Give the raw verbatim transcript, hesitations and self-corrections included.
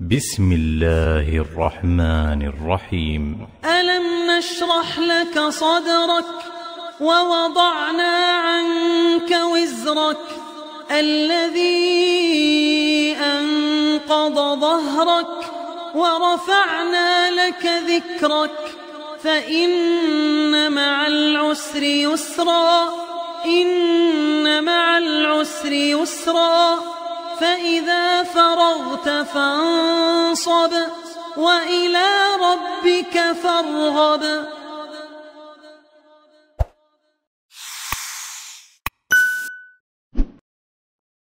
بسم الله الرحمن الرحيم. ألم نشرح لك صدرك ووضعنا عنك وزرك الذي أنقض ظهرك ورفعنا لك ذكرك فإن مع العسر يسرا إن مع العسر يسرا فإذا فرغت فانصب وإلى ربك فارغب.